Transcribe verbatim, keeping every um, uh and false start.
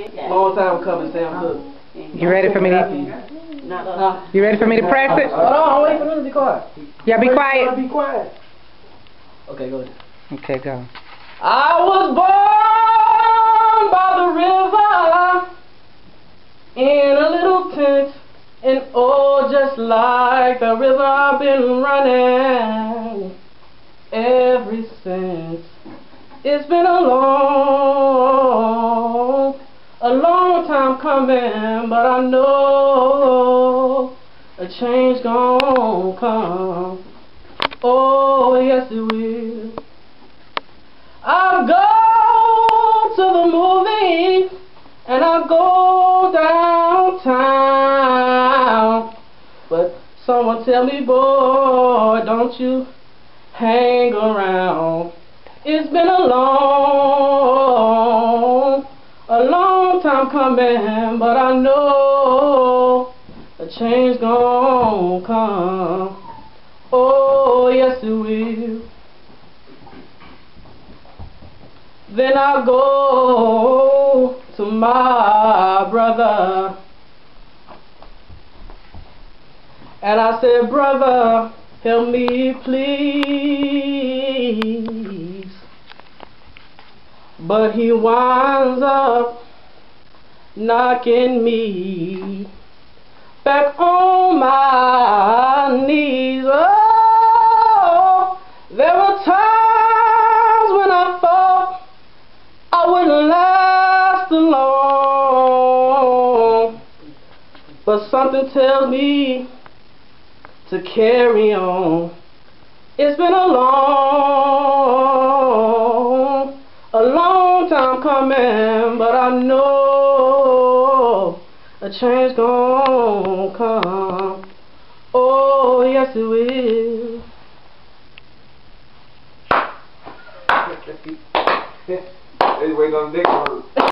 Long time coming, Sam Cooke. You ready for me to? Huh? You ready for me to press it? Hold on, I'm waiting for them to be quiet. Yeah, be quiet. Be quiet. Okay, go ahead. Okay, go. I was born by the river in a little tent, and oh, just like the river I've been running ever since. It's been a long, a long time coming, but I know a change gon' come. Oh, yes it will. I go to the movies and I go downtown, but someone tell me, boy, don't you hang around. It's been a long, a long time coming, but I know a change gon' come. Oh, yes it will. Then I go to my brother and I said, brother, help me please. But he winds up knocking me back on my knees. Oh, there were times when I thought I wouldn't last alone, but something tells me to carry on. It's been a long, a long time coming, but I know a change gon' come. Oh, yes it will. They wait on Nick.